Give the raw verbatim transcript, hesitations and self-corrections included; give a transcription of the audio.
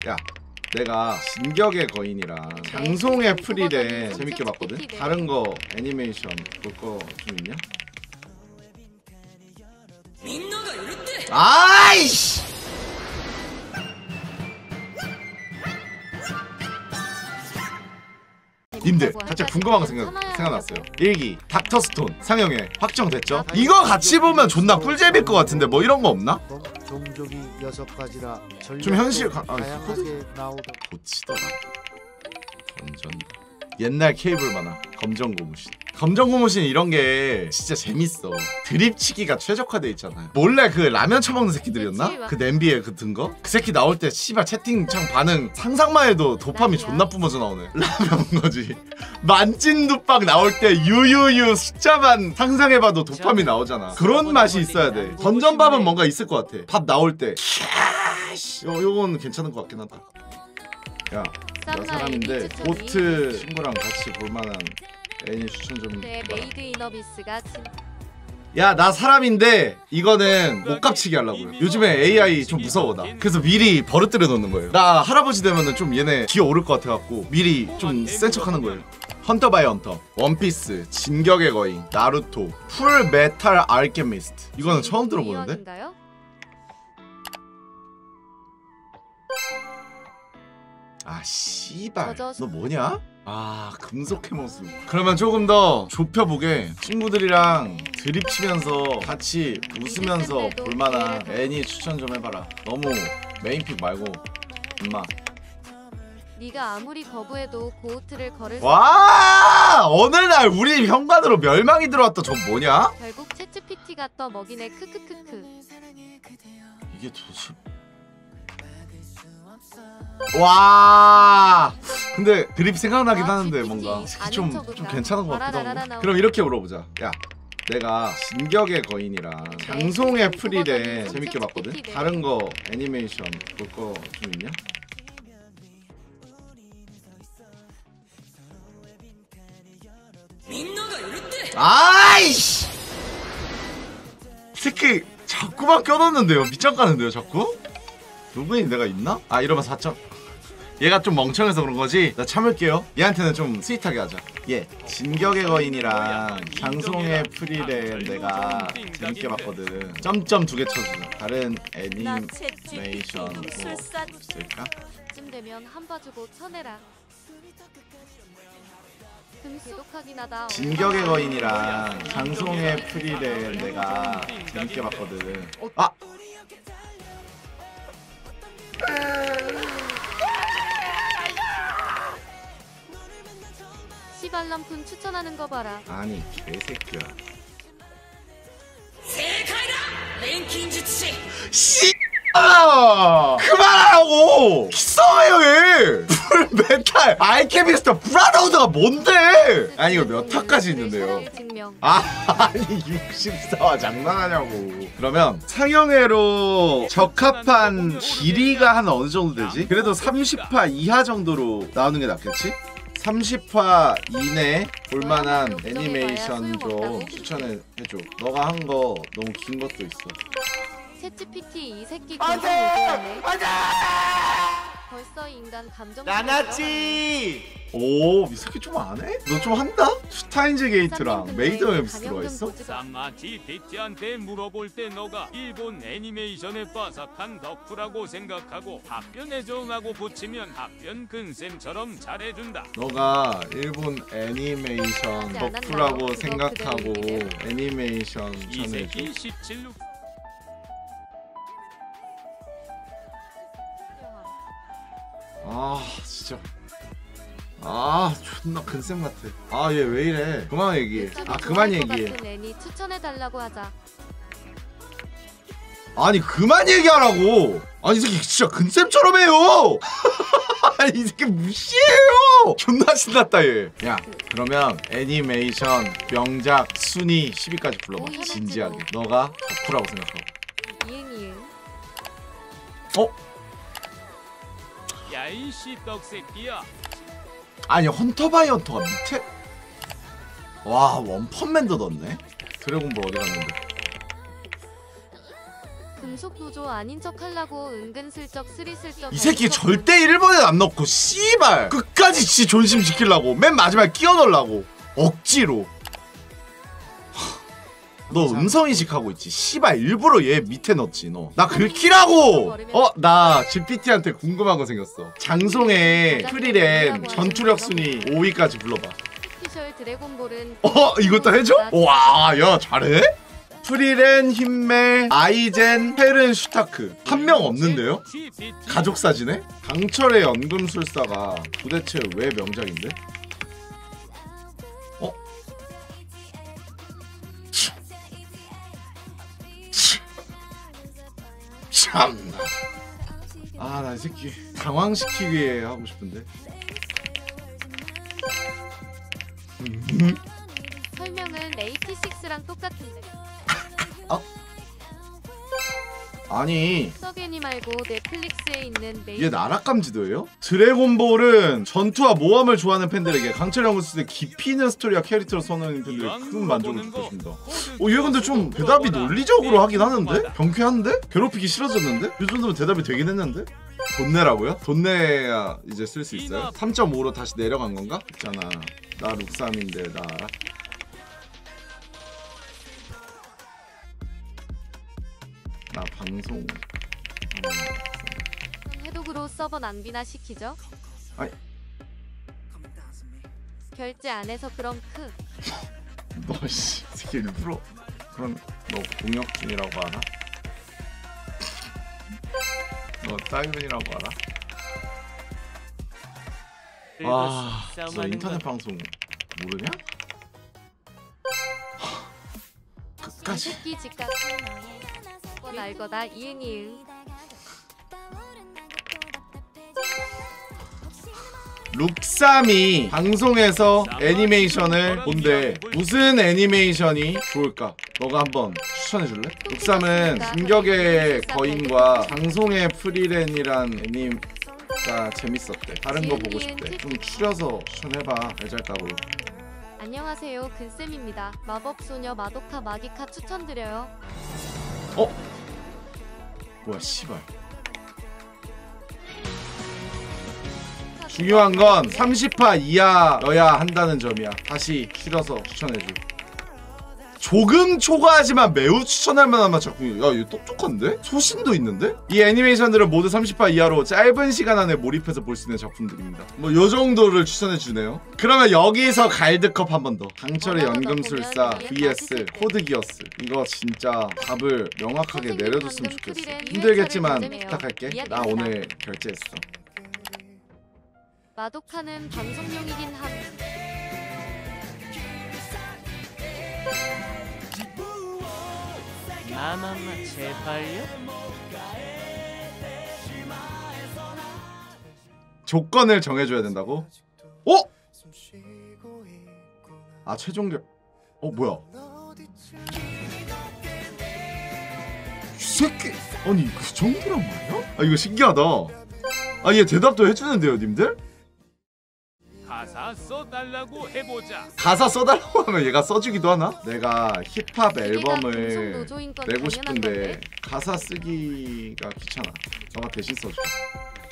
야 내가 진격의 거인이랑 장송의 프리레 재밌게 봤거든? 다른 거 애니메이션 볼 거 좀 있냐? 아이씨! 님들 갑자기 궁금한 거 생각, 생각났어요. 일기 닥터스톤 상영회 확정됐죠? 이거 같이 보면 존나 꿀잼일 것 같은데 뭐 이런 거 없나? 종족이 여섯 가지라 좀 현실 가, 아, 다양하게 나오던 고치더라. 던전 옛날 케이블 만화 검정 고무신. 검정 고무신 이런 게 진짜 재밌어. 드립치기가 최적화돼 있잖아요. 몰래 그 라면 처먹는 새끼들이었나? 그 냄비에 그 든 거? 그 새끼 나올 때 씨발 채팅창 반응 상상만 해도 도파민 존나 뿜어져 나오네. 라면 온 거지. 만찐두빵 나올 때 유유유 숫자만 상상해봐도 도파민 나오잖아. 그런 맛이 있어야 돼. 던전밥은 뭔가 있을 것 같아. 밥 나올 때 요, 요건 괜찮은 것 같긴 하다. 야, 나 사람인데 보트 친구랑 같이 볼만한 애니 추천 좀 해봐라. 메이드 이너비스가 진... 야, 나 사람인데 이거는 목값치기 하려고요. 요즘에 에이아이 좀 무서워 나. 그래서 미리 버릇들여 놓는 거예요. 나 할아버지 되면은 좀 얘네 기어오를 것 같아갖고 미리 좀 센 척하는 거예요. 헌터 바이 헌터, 원피스, 진격의 거인, 나루토, 풀 메탈 알케미스트. 이거는 처음 들어보는데? 아 씨발 너 뭐냐? 아 금속 해모수. 그러면 조금 더 좁혀보게 친구들이랑 드립치면서 같이 웃으면서 볼만한 애니 추천 좀 해봐라. 너무 메인픽 말고 엄마. 네가 아무리 거부해도 고우트를 걸을 와 어느 날 우리 현관으로 멸망이 들어왔다. 저 뭐냐? 결국 챗지피티가 떠 먹이네. 크크크크. 이게 도대체 와 근데 드립 생각나긴 하는데 뭔가 좀, 좀 괜찮은 것 같기도 하고. 그럼 이렇게 물어보자. 야 내가 진격의 거인이랑 장송의 프리레 재밌게 봤거든? 다른 거 애니메이션 볼 거 좀 있냐? 아이씨 새끼 자꾸만 껴넣는데요. 밑장가는데요 자꾸? 누구니 내가 있나? 아 이러면 사 점. 얘가 좀 멍청해서 그런 거지? 나 참을게요. 얘한테는 좀 스윗하게 하자. 예, 진격의 거인이랑 장송의 프리레 내가 재밌게 봤거든. 점점 두 개 쳐주자. 다른 애니메이션 뭐 있을까? 쯤 되면 한 봐주고 쳐내라. 금수독하긴 하다. 진격의 거인이랑 장송의 프리레 내가 재밌게 봤거든. 아! 시발람푼 추천하는 거 봐라. 아니 개새끼야. 씨 그만하라고! 키싸워요 얘! 풀 메탈 알케미스트 브라더우드가 뭔데! 아니 이거 몇 화까지 있는데요? 아 아니 육십사 화 장난하냐고. 그러면 상영회로 적합한 길이가 한 어느 정도 되지? 그래도 삼십 화 이하 정도로 나오는 게 낫겠지? 삼십 화 이내 볼만한 애니메이션 좀 추천해줘. 너가 한 거 너무 긴 것도 있어. 챗지피티 이 새끼 공감 오지네. 벌써 인간 감정 나나찌! 오, 이 새끼 좀 안 해? 너 좀 한다? 슈타인즈 게이트랑 메이드 웨브스 들어가 있어? 쌈마치 빅지한테 물어볼 때 너가 일본 애니메이션의 빠삭한 덕후라고 생각하고 답변해줘라고 붙이면 답변 근쌤처럼 잘해준다. 너가 일본 애니메이션 덕후라고 생각하고 애니메이션 이 새끼 전해줘. 십칠로 아 진짜 아 존나 근쌤 같아. 아 얘 왜 이래. 그만 얘기해. 아 그만 얘기해. 애니 추천해달라고 하자. 아니 그만 얘기하라고. 아니 이 새끼 진짜 근쌤처럼 해요. 아니 이 새끼 무시해요. 존나 신났다 얘. 야 그러면 애니메이션 명작 순위 십 위까지 불러봐. 진지하게. 너가 덕후라고 생각하고. 이응이응. 어? 야이 씨떡새끼야. 아니 헌터 바이 헌터가 밑에. 와 원펀맨도 넣었네. 드래곤볼 어디 갔는데. 금속 노조 아닌 척 하려고 은근슬쩍 스리슬쩍 이 새끼 절대 일 번에 안 넣고 씨발 끝까지 지 존심 지키려고 맨 마지막에 끼워 넣으려고 억지로. 너 음성인식 하고 있지. 씨발 일부러 얘 밑에 넣지 너. 나 긁히라고. 어? 나 지피티한테 궁금한 거 생겼어. 장송의 프리랜 전투력 순위 오 위까지 불러봐. 스피셜 드래곤볼은 어? 이것도 해줘? 와, 야 잘해? 프리랜, 힘멜, 아이젠, 헤른, 슈타크 한 명 없는데요? 가족 사진에? 강철의 연금술사가 도대체 왜 명작인데? 어? 참나. 아, 나 이 새끼 당황시키기 하고 싶은데. 설명은 에이티식스랑 똑같은데. 어? 아니 서게니 말고 넷플릭스에 있는 메인 이게 나락감지도예요? 드래곤볼은 전투와 모험을 좋아하는 팬들에게 강철 연구소의 깊이 있는 스토리와 캐릭터를 선호하는 팬들의 큰 만족을 줄 것입니다. 어, 얘 근데 좀 대답이 논리적으로 하긴 하는데? 경쾌한데? 괴롭히기 싫어졌는데? 이 정도면 대답이 되긴 했는데? 돈 내라고요? 돈 내야 이제 쓸 수 있어요? 삼 점 오로 다시 내려간 건가? 있잖아, 나 룩삼인데 나 알아? 나 방송 음. 해독으로 서버 낭비나 시키죠? 아니. 결제 안 해서 그럼 크. 너 씨 새끼 일부러 그런. 너 공역 중이라고 알아? 너 짜이분이라고 알아? 와, 너 인터넷 방송 모르냐? 끝까지. 새끼 집값 뻔 알거다 이응 이응. 룩삼이 방송에서 애니메이션을 본대. 무슨 애니메이션이 좋을까? 너가 한번 추천해줄래? 룩삼은 진격의 거인과 장송의 프리랜이란 애니가 재밌었대. 다른 거 보고 싶대. 좀 추려서 추천해봐. 알잘까고. 안녕하세요, 근쌤입니다. 마법소녀 마도카 마기카 추천드려요. 어? 뭐야 씨발. 중요한 건 삼십 화 이하여야 한다는 점이야. 다시 줄여서 추천해줘. 조금 초과하지만 매우 추천할 만한 작품이. 야, 이거 똑똑한데? 소신도 있는데? 이 애니메이션들은 모두 삼십 화 이하로 짧은 시간 안에 몰입해서 볼 수 있는 작품들입니다. 뭐 요 정도를 추천해주네요. 그러면 여기서 갈드컵 한 번 더. 강철의 연금술사 vs 코드기어스. 이거 진짜 답을 명확하게 내려줬으면 좋겠어. 힘들겠지만 부탁할게. 나 오늘 결제했어. 마도카는 방송용이긴 함. 마마마 제발요? 조건을 정해줘야 된다고? 어? 아, 최종결. 어, 뭐야? 이 새끼. 아니, 그 정도란 말이야? 아, 이거 신기하다. 아, 얘 대답도 해주는데요, 님들? 가사 써달라고 해보자. 가사 써달라고 하면 얘가 써주기도 하나? 내가 힙합 앨범을 노조인 건 내고 당연한 싶은데 건데. 가사 쓰기가 귀찮아. 너가 대신 써줘.